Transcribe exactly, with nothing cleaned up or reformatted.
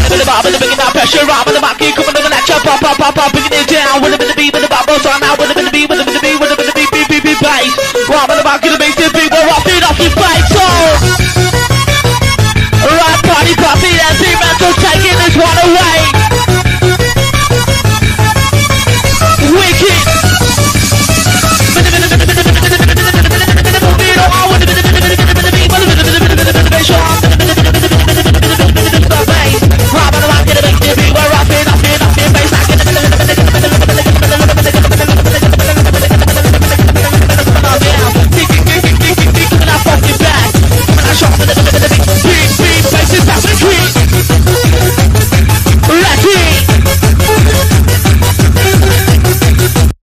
with the bar, with the bringing that pressure up, with the mic, coming to the lecture, pop, pop, pop, pop, bringing it down, with the with the beat, with the bubble, so I'm out with the with the beat, with the with the beat, with the with the beat, beat, beat, beat, bass. Right, with the back of the bass, the beat, we're off it, off it,